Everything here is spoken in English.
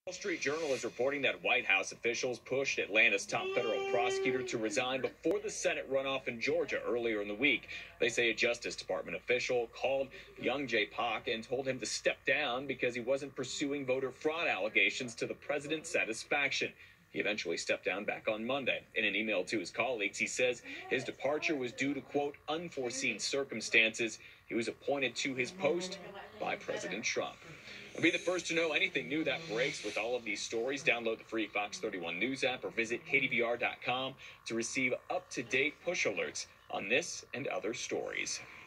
Wall Street Journal is reporting that White House officials pushed Atlanta's top federal prosecutor to resign before the Senate runoff in Georgia earlier in the week. They say a Justice Department official called young Jay Pak and told him to step down because he wasn't pursuing voter fraud allegations to the president's satisfaction. He eventually stepped down back on Monday. In an email to his colleagues, he says his departure was due to, quote, unforeseen circumstances. He was appointed to his post by President Trump. And be the first to know anything new that breaks with all of these stories. Download the free Fox 31 News app or visit kdvr.com to receive up-to-date push alerts on this and other stories.